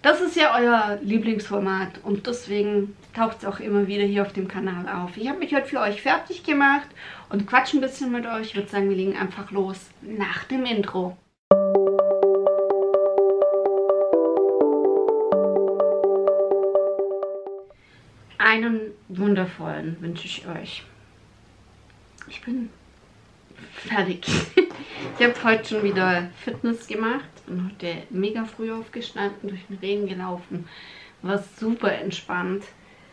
Das ist ja euer Lieblingsformat und deswegen taucht es auch immer wieder hier auf dem Kanal auf. Ich habe mich heute für euch fertig gemacht und quatsch ein bisschen mit euch. Ich würde sagen, wir legen einfach los nach dem Intro. Einen wundervollen wünsche ich euch. Ich bin fertig. Ich habe heute schon wieder Fitness gemacht und heute mega früh aufgestanden, durch den Regen gelaufen. War super entspannt.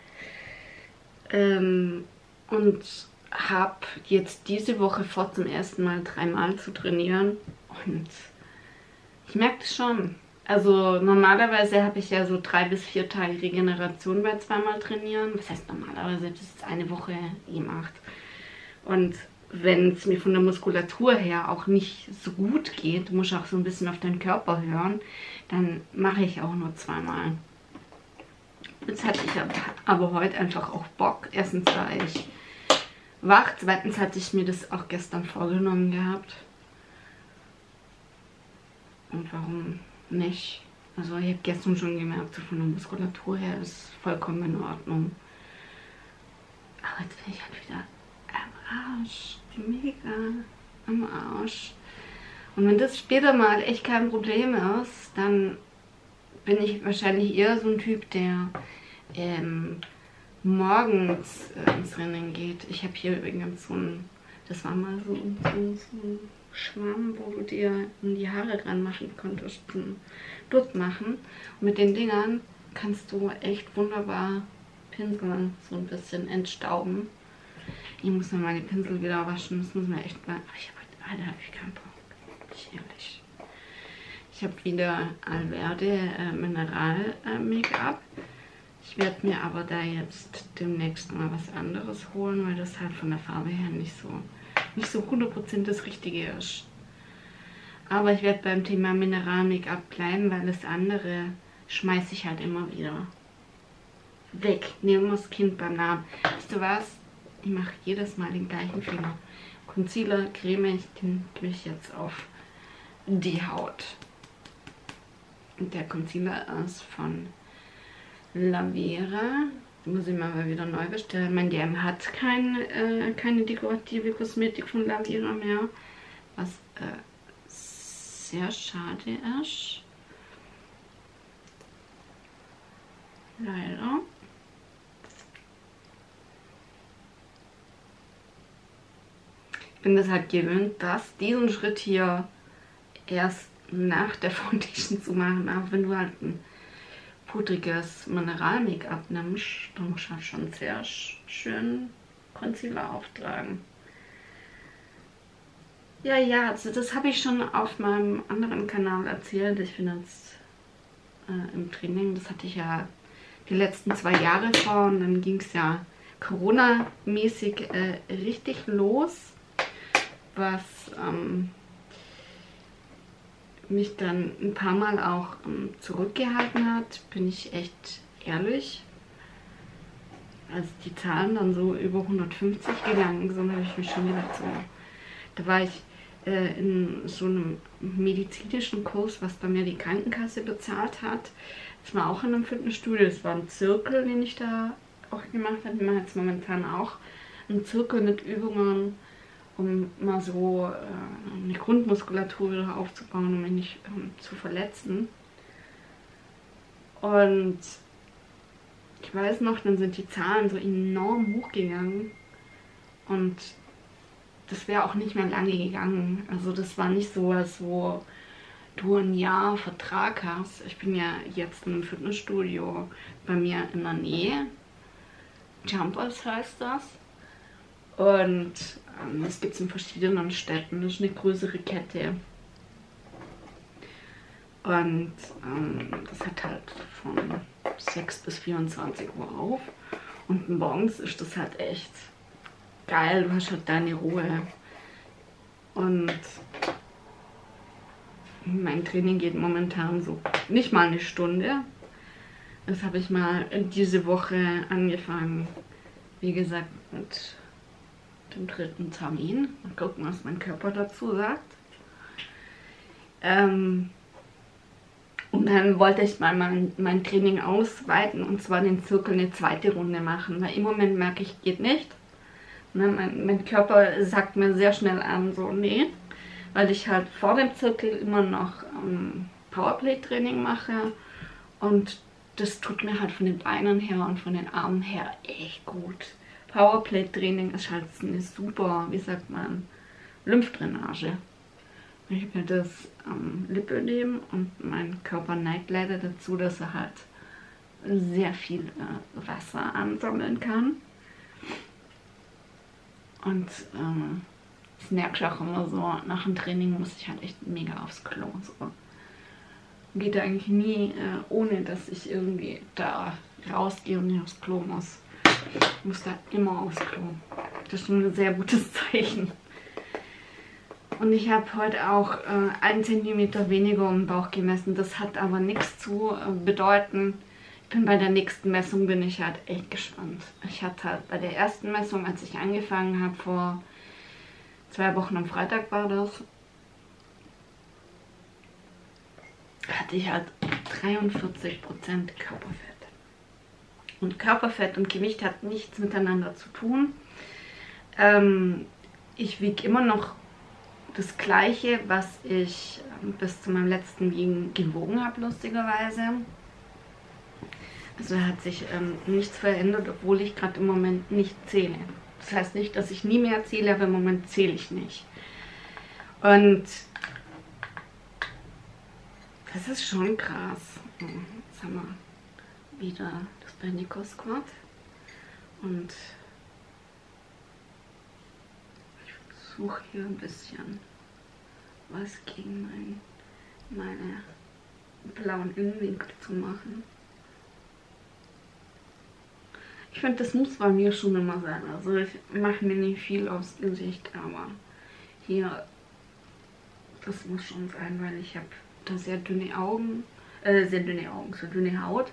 Und habe jetzt diese Woche vor, zum ersten Mal 3-mal zu trainieren. Und ich merke das schon. Also normalerweise habe ich ja so 3 bis 4 Tage Regeneration bei 2-mal trainieren. Was heißt normalerweise? Das ist eine Woche gemacht. Und wenn es mir von der Muskulatur her auch nicht so gut geht, du musst auch so ein bisschen auf deinen Körper hören, dann mache ich auch nur 2-mal. Jetzt hatte ich aber heute einfach auch Bock. Erstens war ich wach, zweitens hatte ich mir das auch gestern vorgenommen gehabt. Und warum nicht? Also ich habe gestern schon gemerkt, so von der Muskulatur her ist vollkommen in Ordnung. Aber jetzt bin ich halt wieder am Arsch. Mega am Arsch. Und wenn das später mal echt kein Problem ist, dann bin ich wahrscheinlich eher so ein Typ, der morgens ins Rennen geht. Ich habe hier übrigens so ein, das war mal so ein Schwamm, wo du dir in die Haare ranmachen konntest, zum Dutt machen. Und mit den Dingern kannst du echt wunderbar pinseln, so ein bisschen entstauben. Ich muss noch meine Pinsel wieder waschen, das muss mir echt mal. Da habe ich keinen Bock. Ehrlich. Ich habe wieder Alverde Mineral Make-up. Ich werde mir aber da jetzt demnächst mal was anderes holen, weil das halt von der Farbe her nicht so 100% das Richtige ist. Aber ich werde beim Thema Mineral Make-up bleiben, weil das andere schmeiße ich halt immer wieder weg. Nehmen wir das Kind beim Namen. Weißt du was? Ich mache jedes Mal den gleichen Fehler. Concealer, Creme, den tue ich jetzt auf die Haut. Und der Concealer ist von Lavera. Muss ich mal wieder neu bestellen. Mein DM hat keine dekorative Kosmetik von Lavera mehr. Was sehr schade ist. Leider. Ich bin das halt gewöhnt, diesen Schritt hier erst nach der Foundation zu machen. Aber wenn du halt ein pudriges Mineral-Make-up nimmst, dann musst du halt schon sehr schön Concealer auftragen. Ja, also das habe ich schon auf meinem anderen Kanal erzählt. Ich bin jetzt im Training, das hatte ich ja die letzten 2 Jahre vor und dann ging es ja Corona-mäßig richtig los. Was mich dann ein paar Mal auch zurückgehalten hat, bin ich echt ehrlich. Als die Zahlen dann so über 150 gegangen sind, habe ich mich schon gedacht, so, da war ich in so einem medizinischen Kurs, was bei mir die Krankenkasse bezahlt hat. Das war auch in einem Fitnessstudio, das war ein Zirkel, den ich da auch gemacht habe. Ich mache jetzt momentan auch einen Zirkel mit Übungen, um mal so eine Grundmuskulatur wieder aufzubauen, um mich nicht zu verletzen. Und ich weiß noch, dann sind die Zahlen so enorm hochgegangen und das wäre auch nicht mehr lange gegangen. Also das war nicht so, als wo du ein Jahr Vertrag hast. Ich bin ja jetzt in einem Fitnessstudio bei mir in der Nähe. Jumpers heißt das. Und das gibt es in verschiedenen Städten. Das ist eine größere Kette. Und das hat halt von 6 bis 24 Uhr auf. Und morgens ist das halt echt geil. Du hast halt deine Ruhe. Und mein Training geht momentan so nicht mal eine Stunde. Das habe ich mal diese Woche angefangen. Wie gesagt, mit dem 3. Termin. Mal gucken, was mein Körper dazu sagt. Und dann wollte ich mal mein Training ausweiten und zwar den Zirkel eine zweite Runde machen, weil im Moment merke ich, geht nicht. Ne, mein Körper sagt mir sehr schnell an, so nee, weil ich halt vor dem Zirkel immer noch Powerplay-Training mache und das tut mir halt von den Beinen her und von den Armen her echt gut. Powerplay-Training ist halt eine super, wie sagt man, Lymphdrainage. Ich habe mir das Lipödem und mein Körper neigt leider dazu, dass er halt sehr viel Wasser ansammeln kann. Und das merke ich auch immer so, nach dem Training muss ich halt echt mega aufs Klo. So. Geht eigentlich nie, ohne dass ich irgendwie da rausgehe und nicht aufs Klo muss. Ich muss da immer aufs Klo. Das ist schon ein sehr gutes Zeichen. Und ich habe heute auch 1 cm weniger um den Bauch gemessen. Das hat aber nichts zu bedeuten. Bei der nächsten Messung bin ich halt echt gespannt. Ich hatte halt bei der ersten Messung, als ich angefangen habe, vor 2 Wochen am Freitag war das, hatte ich halt 43% Körperfett. Und Körperfett und Gewicht hat nichts miteinander zu tun. Ich wiege immer noch das Gleiche, was ich bis zu meinem letzten Wiegen gewogen habe, lustigerweise. Also hat sich nichts verändert, obwohl ich gerade im Moment nicht zähle. Das heißt nicht, dass ich nie mehr zähle, aber im Moment zähle ich nicht. Und das ist schon krass. Jetzt haben wir wieder das Bendico Squat. Und ich versuche hier ein bisschen was gegen meine blauen Innenwinkel zu machen. Ich finde, das muss bei mir schon immer sein. Also ich mache mir nicht viel aufs Gesicht, aber hier, das muss schon sein, weil ich habe da sehr dünne Augen, so dünne Haut.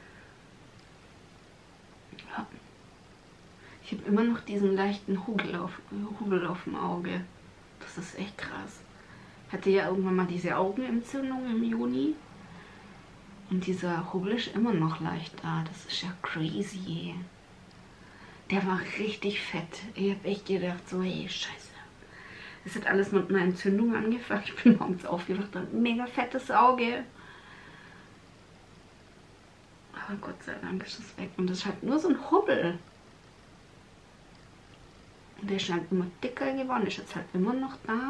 Ja. Ich habe immer noch diesen leichten Hubel auf dem Auge. Das ist echt krass. Ich hatte ja irgendwann mal diese Augenentzündung im Juni. Und dieser Hubbel ist immer noch leicht da. Das ist ja crazy. Der war richtig fett. Ich habe echt gedacht, so, hey, scheiße. Das hat alles mit einer Entzündung angefangen. Ich bin morgens aufgewacht und ein mega fettes Auge. Aber Gott sei Dank ist es weg. Und das ist halt nur so ein Hubbel. Und der scheint immer dicker geworden. Ist jetzt halt immer noch da.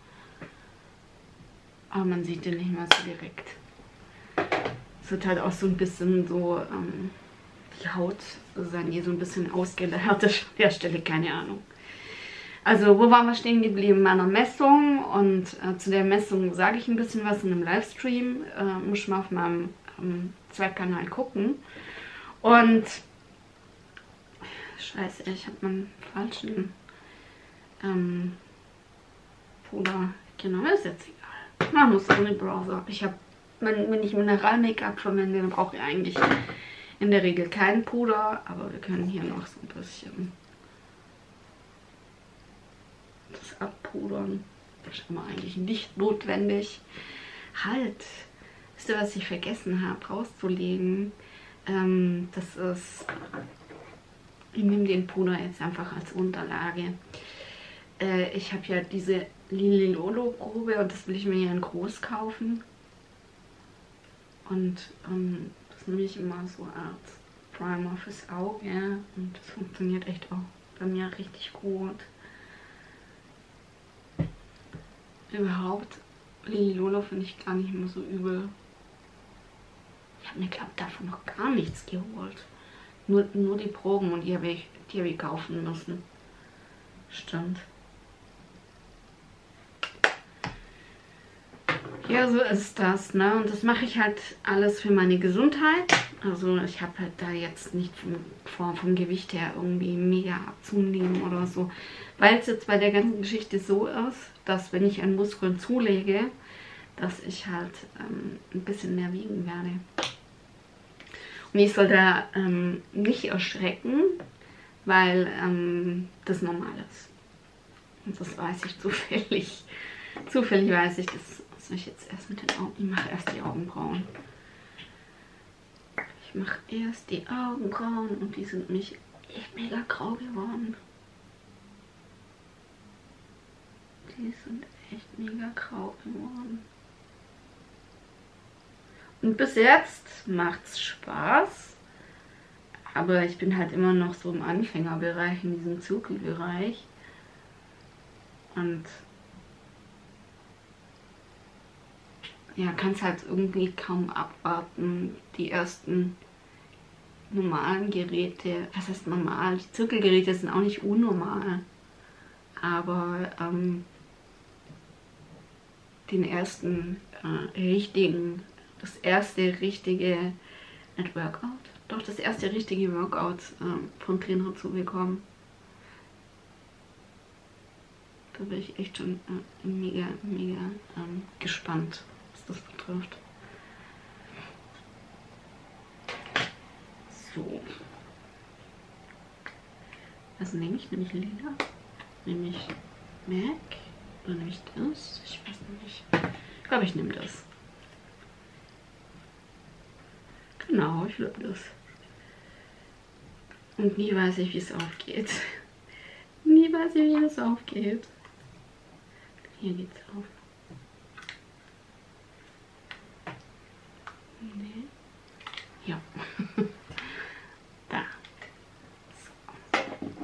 Aber man sieht den nicht mehr so direkt. Es wird halt auch so ein bisschen so, die Haut sein hier so ein bisschen ausgeleiert ist an der Stelle, keine Ahnung. Also, wo waren wir stehen geblieben? Meiner Messung. Und zu der Messung sage ich ein bisschen was in einem Livestream. Muss ich mal auf meinem Zweitkanal gucken. Und scheiße, ich habe meinen falschen Puder. Genau, ist jetzt egal. Man muss auch nicht Browser. Wenn ich Mineral-Make-up verwende, dann brauche ich eigentlich in der Regel keinen Puder, aber wir können hier noch so ein bisschen das abpudern. Das ist aber eigentlich nicht notwendig. Halt, wisst ihr, was ich vergessen habe rauszulegen? Das ist, ich nehme den Puder jetzt einfach als Unterlage. Ich habe ja diese Lilolo-Probe und das will ich mir hier in groß kaufen. Und das nehme ich immer so als Primer fürs Auge und das funktioniert echt auch bei mir richtig gut. Überhaupt, Lilolo finde ich gar nicht mehr so übel. Ich habe mir, glaube ich, davon noch gar nichts geholt. Nur die Proben und die habe ich kaufen müssen. Stimmt. Ja, so ist das, ne? Und das mache ich halt alles für meine Gesundheit. Also ich habe halt da jetzt nicht vom Gewicht her irgendwie mega abzunehmen oder so. Weil es jetzt bei der ganzen Geschichte so ist, dass wenn ich an Muskeln zulege, dass ich halt ein bisschen mehr wiegen werde. Und ich soll da nicht erschrecken, weil das normal ist. Und das weiß ich zufällig. Zufällig weiß ich, das soll ich jetzt erst mit den Augen? Ich mache erst die Augenbrauen. Ich mache erst die Augenbrauen und die sind nämlich echt mega grau geworden. Die sind echt mega grau geworden. Und bis jetzt macht's Spaß. Aber ich bin halt immer noch so im Anfängerbereich, in diesem Zuckelbereich. Und ja, kann es halt irgendwie kaum abwarten, die ersten normalen Geräte, was heißt normal? Die Zirkelgeräte sind auch nicht unnormal, aber den ersten richtigen, das erste richtige, nicht Workout, doch das erste richtige Workout vom Trainer zu bekommen. Da bin ich echt schon mega gespannt, was das betrifft. So. Was nehme ich? Nehme ich lila? Nehme ich MAC? Oder nehme ich das? Ich weiß noch nicht. Ich glaube, ich nehme das. Genau, ich glaube das. Und nie weiß ich, wie es aufgeht. Nie weiß ich, wie es aufgeht. Hier geht's auf. Nee. Ja. Da. So.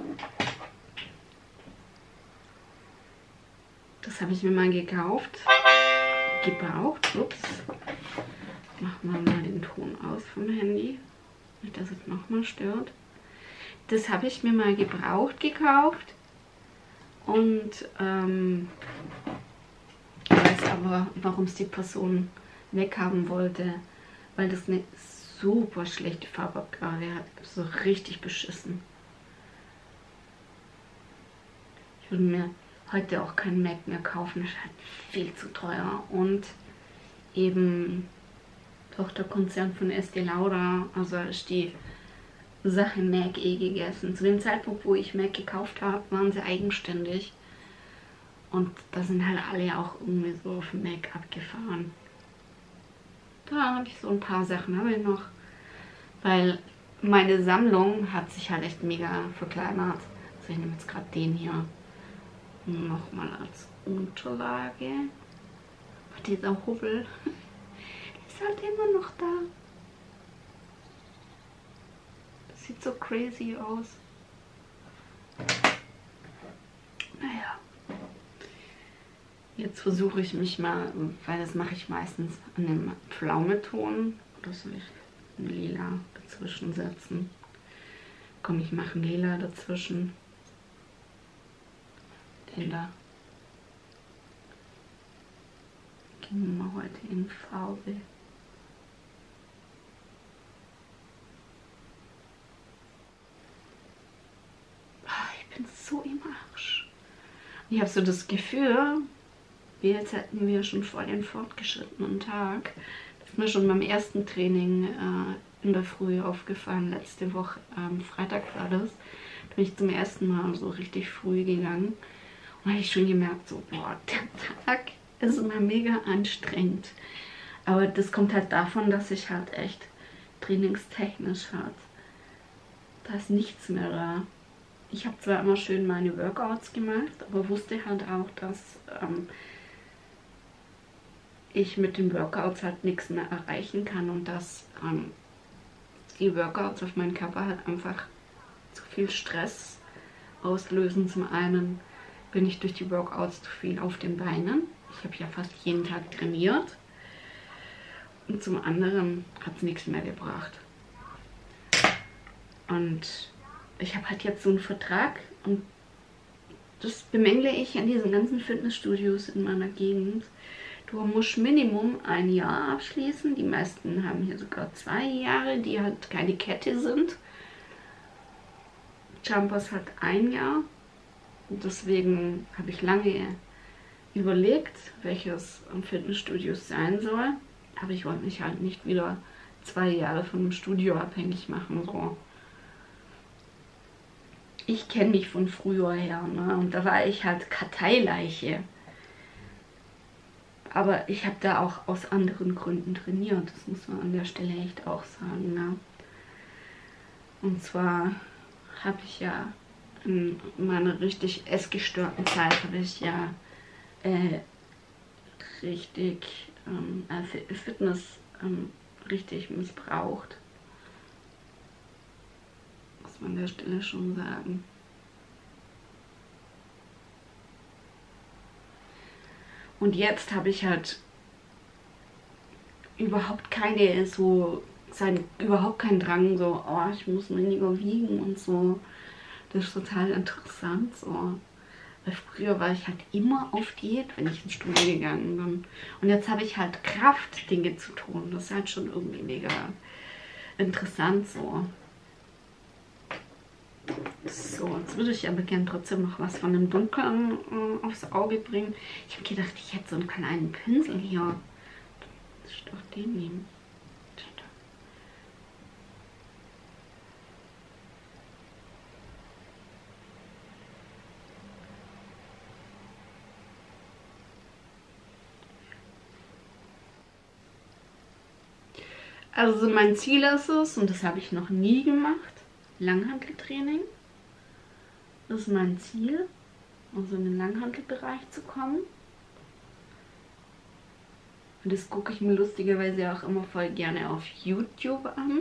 Das habe ich mir mal gekauft. Gebraucht. Ups. Machen wir mal den Ton aus vom Handy. Nicht, dass es nochmal stört. Das habe ich mir mal gebraucht gekauft. Und ich weiß aber, warum es die Person weghaben wollte. Weil das eine super schlechte Farbabgabe hat. So richtig beschissen. Ich würde mir heute auch kein MAC mehr kaufen. Das ist halt viel zu teuer. Und eben Tochterkonzern von Estée Lauder. Also ist die Sache MAC eh gegessen. Zu dem Zeitpunkt, wo ich MAC gekauft habe, waren sie eigenständig. Und da sind halt alle auch irgendwie so auf MAC abgefahren. Da habe ich so ein paar Sachen habe ich noch. Weil meine Sammlung hat sich halt echt mega verkleinert. Also ich nehme jetzt gerade den hier nochmal als Unterlage. Dieser Hubbel ist halt immer noch da. Sieht so crazy aus. Naja. Jetzt versuche ich mich mal, weil das mache ich meistens an dem Pflaumeton. Oder soll ich einen Lila dazwischen setzen? Komm, ich mache einen Lila dazwischen. Den da. Gehen wir mal heute in Farbe. Ich bin so im Arsch. Ich habe so das Gefühl, jetzt hätten wir schon vor den fortgeschrittenen Tag. Das ist mir schon beim ersten Training in der Früh aufgefallen, letzte Woche, Freitag war das. Da bin ich zum ersten Mal so richtig früh gegangen. Und habe ich schon gemerkt, so, boah, der Tag ist immer mega anstrengend. Aber das kommt halt davon, dass ich halt echt trainingstechnisch halt, da ist nichts mehr da. Ich habe zwar immer schön meine Workouts gemacht, aber wusste halt auch, dass ich mit den Workouts halt nichts mehr erreichen kann und dass die Workouts auf meinen Körper halt einfach zu viel Stress auslösen. Zum einen bin ich durch die Workouts zu viel auf den Beinen. Ich habe ja fast jeden Tag trainiert. Und zum anderen hat es nichts mehr gebracht. Und ich habe halt jetzt so einen Vertrag und das bemängle ich an diesen ganzen Fitnessstudios in meiner Gegend. Du musst Minimum ein Jahr abschließen. Die meisten haben hier sogar 2 Jahre, die halt keine Kette sind. Jumpers hat 1 Jahr. Und deswegen habe ich lange überlegt, welches Fitnessstudio sein soll. Aber ich wollte mich halt nicht wieder 2 Jahre von einem Studio abhängig machen. So. Ich kenne mich von früher her, ne? Und da war ich halt Karteileiche. Aber ich habe da auch aus anderen Gründen trainiert. Das muss man an der Stelle echt auch sagen. Ne? Und zwar habe ich ja in meiner richtig essgestörten Zeit habe ich ja richtig Fitness richtig missbraucht. Muss man an der Stelle schon sagen. Und jetzt habe ich halt überhaupt überhaupt keinen Drang, so, oh, ich muss weniger wiegen und so. Das ist total interessant, so. Weil früher war ich halt immer auf Diät, wenn ich ins Studio gegangen bin. Und jetzt habe ich halt Kraft, Dinge zu tun. Das ist halt schon irgendwie mega interessant, so. So, jetzt würde ich aber gerne trotzdem noch was von dem Dunkeln aufs Auge bringen. Ich habe gedacht, ich hätte so einen kleinen Pinsel hier. Das ist doch den nehmen. Also mein Ziel ist es, und das habe ich noch nie gemacht, Langhanteltraining. Das ist mein Ziel, also in den Langhantelbereich zu kommen. Und das gucke ich mir lustigerweise auch immer voll gerne auf YouTube an.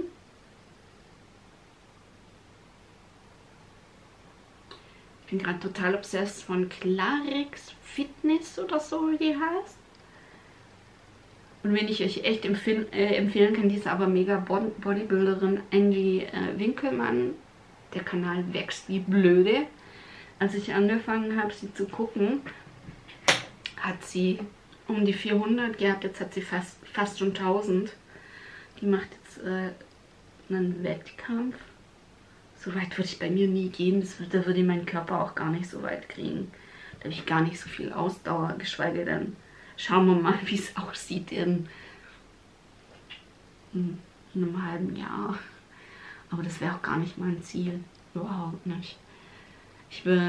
Ich bin gerade total obsessed von Clarix Fitness oder so, wie die heißt. Und wenn ich euch echt empfehlen kann, die ist aber mega Bodybuilderin Angie Winkelmann. Der Kanal wächst wie blöde. Als ich angefangen habe, sie zu gucken, hat sie um die 400 gehabt. Jetzt hat sie fast schon 1000. Die macht jetzt einen Wettkampf. So weit würde ich bei mir nie gehen. Da würde ich meinen Körper auch gar nicht so weit kriegen. Da habe ich gar nicht so viel Ausdauer, geschweige denn. Schauen wir mal, wie es aussieht in einem halben Jahr. Aber das wäre auch gar nicht mein Ziel. Überhaupt nicht. Ich will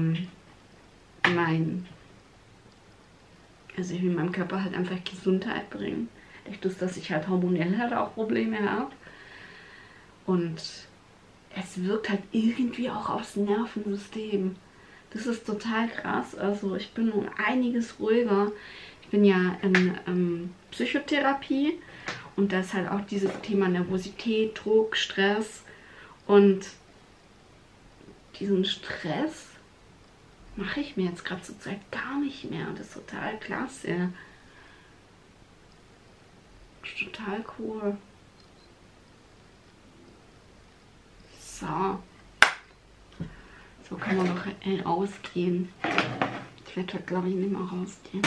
meinem Körper halt einfach Gesundheit bringen. Durch das, dass ich halt hormonell halt auch Probleme habe. Und es wirkt halt irgendwie auch aufs Nervensystem. Das ist total krass. Also ich bin um einiges ruhiger. Ich bin ja in Psychotherapie und da ist halt auch dieses Thema Nervosität, Druck, Stress. Und diesen Stress mache ich mir jetzt gerade zur Zeit gar nicht mehr. Und das ist total klasse. Das ist total cool. So. So kann man doch rausgehen. Ich werde heute, glaube ich, nicht mehr rausgehen.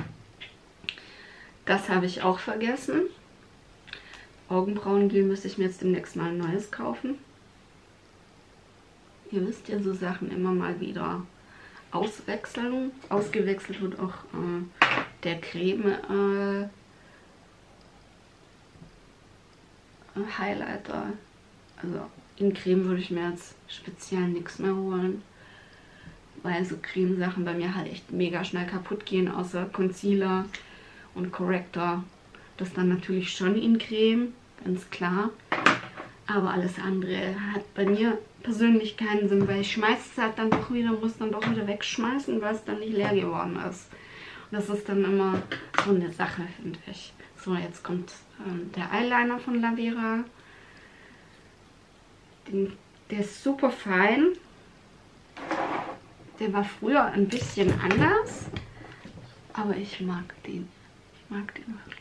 Das habe ich auch vergessen. Augenbrauengel müsste ich mir jetzt demnächst mal ein neues kaufen. Ihr wisst ja, so Sachen immer mal wieder auswechseln. Ausgewechselt wird auch der Creme Highlighter. Also in Creme würde ich mir jetzt speziell nichts mehr holen. Weil so Cremesachen bei mir halt echt mega schnell kaputt gehen, außer Concealer und Corrector. Das dann natürlich schon in Creme, ganz klar. Aber alles andere hat bei mir persönlich keinen Sinn, weil ich schmeiße es halt dann doch wieder, muss dann doch wieder wegschmeißen, weil es dann nicht leer geworden ist. Und das ist dann immer so eine Sache, finde ich. So, jetzt kommt der Eyeliner von Lavera. Der ist super fein. Der war früher ein bisschen anders, aber ich mag den. Ich mag den wirklich.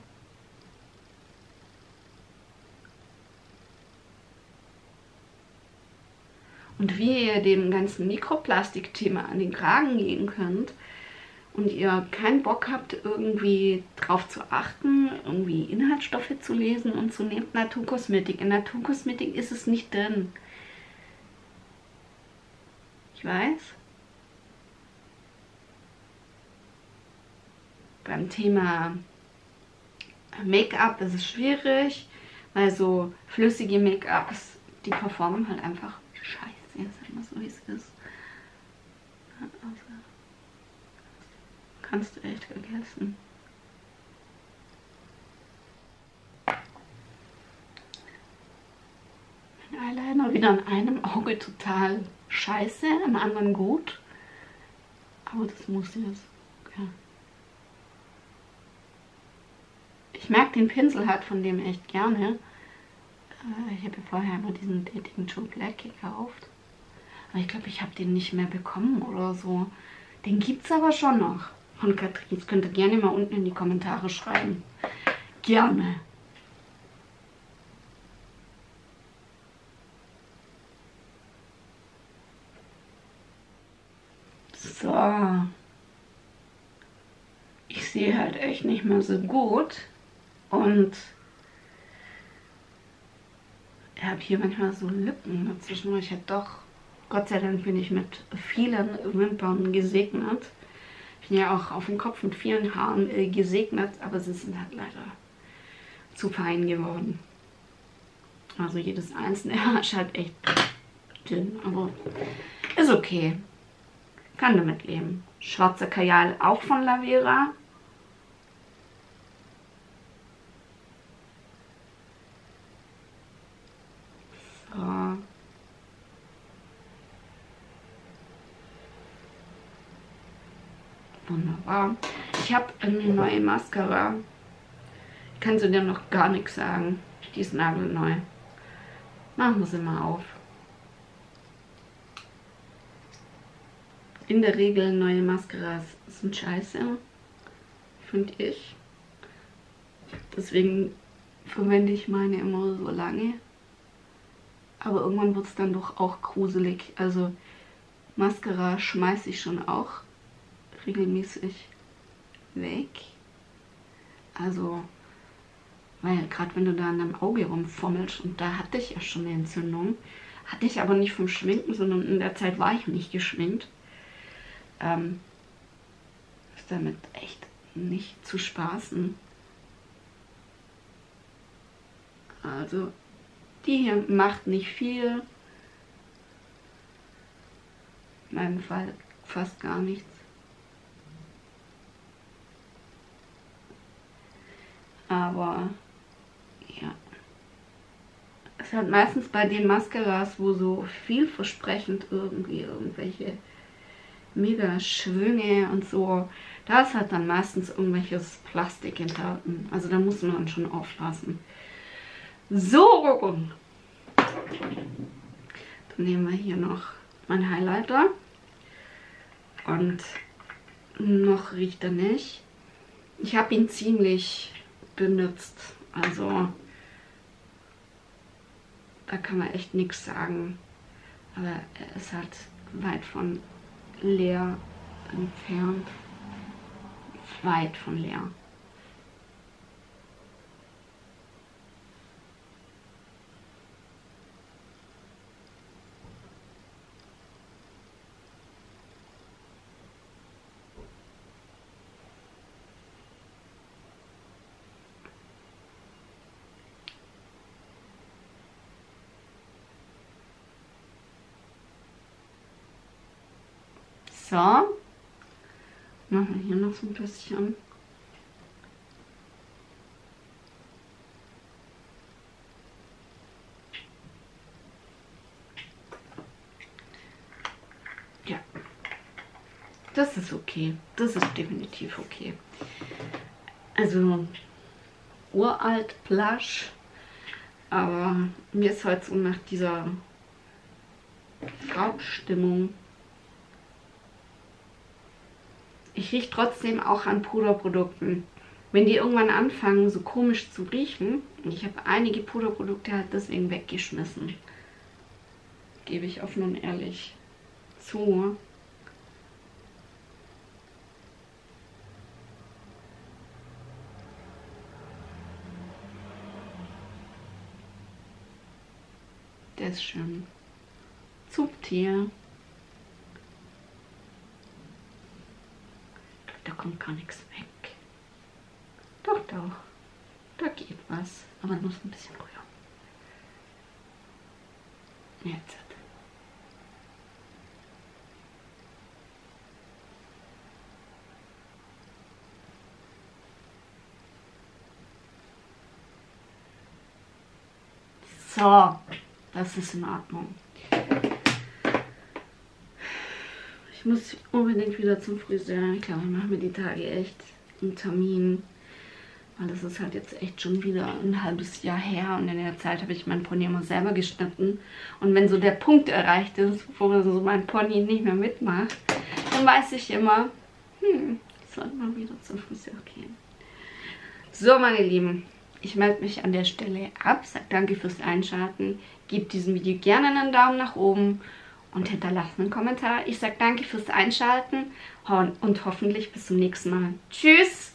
Und wie ihr dem ganzen Mikroplastik-Thema an den Kragen gehen könnt und ihr keinen Bock habt, irgendwie drauf zu achten, irgendwie Inhaltsstoffe zu lesen und so, nehmt Naturkosmetik. In Naturkosmetik ist es nicht drin. Ich weiß. Beim Thema Make-up ist es schwierig, weil so flüssige Make-ups, die performen halt einfach scheiße. Jetzt sag mal so, wie es ist. Also, kannst du echt vergessen. Eyeliner wieder an einem Auge total scheiße, am anderen gut. Aber das muss jetzt. Ja. Ich mag den Pinsel halt von dem echt gerne. Ich habe ja vorher immer diesen Dating Joe Black gekauft. Aber ich glaube, ich habe den nicht mehr bekommen oder so. Den gibt es aber schon noch. Von Catrice. Könnt ihr gerne mal unten in die Kommentare schreiben. Gerne. So. Ich sehe halt echt nicht mehr so gut. Und ich habe hier manchmal so Lücken dazwischen. Ich hätte doch, Gott sei Dank bin ich mit vielen Wimpern gesegnet. Ich bin ja auch auf dem Kopf mit vielen Haaren gesegnet, aber sie sind halt leider zu fein geworden. Also jedes einzelne Haar ist halt echt dünn, aber ist okay. Kann damit leben. Schwarzer Kajal auch von Lavera. So. Wunderbar. Ich habe eine neue Mascara. Ich kann zu der noch gar nichts sagen. Die ist nagelneu. Machen wir sie mal auf. In der Regel neue Mascaras sind scheiße, finde ich. Deswegen verwende ich meine immer so lange. Aber irgendwann wird es dann doch auch gruselig. Also Mascara schmeiße ich schon auch regelmäßig weg. Also, weil gerade wenn du da an deinem Auge rumfummelst, und da hatte ich ja schon eine Entzündung, hatte ich aber nicht vom Schminken, sondern in der Zeit war ich nicht geschminkt. Ist damit echt nicht zu spaßen. Also, die hier macht nicht viel. In meinem Fall fast gar nichts. Aber ja, es ist halt meistens bei den Mascaras, wo so vielversprechend irgendwie irgendwelche mega Schwünge und so, da ist halt dann meistens irgendwelches Plastik enthalten. Also da muss man dann schon aufpassen. So, dann nehmen wir hier noch meinen Highlighter und noch riecht er nicht. Ich habe ihn ziemlich benutzt, also da kann man echt nichts sagen, aber er ist halt weit von leer entfernt, weit von leer. So, machen wir hier noch so ein bisschen. Ja, das ist okay. Das ist definitiv okay. Also uralt Plush, aber mir ist halt so nach dieser Farbstimmung. Ich rieche trotzdem auch an Puderprodukten. Wenn die irgendwann anfangen, so komisch zu riechen, und ich habe einige Puderprodukte halt deswegen weggeschmissen, gebe ich offen und ehrlich zu. Der ist schön subtil. Da kommt gar nichts weg. Doch, doch. Da geht was. Aber muss ein bisschen rühren. Jetzt. So. Das ist in Ordnung. Ich muss unbedingt wieder zum Friseur. Ich glaube, ich mache mir die Tage echt einen Termin. Weil das ist halt jetzt echt schon wieder ein halbes Jahr her. Und in der Zeit habe ich mein Pony immer selber geschnitten. Und wenn so der Punkt erreicht ist, wo so mein Pony nicht mehr mitmacht, dann weiß ich immer, ich sollte mal wieder zum Friseur gehen. So, meine Lieben, ich melde mich an der Stelle ab. Sag danke fürs Einschalten. Gebt diesem Video gerne einen Daumen nach oben und hinterlasst einen Kommentar. Ich sage danke fürs Einschalten und hoffentlich bis zum nächsten Mal. Tschüss!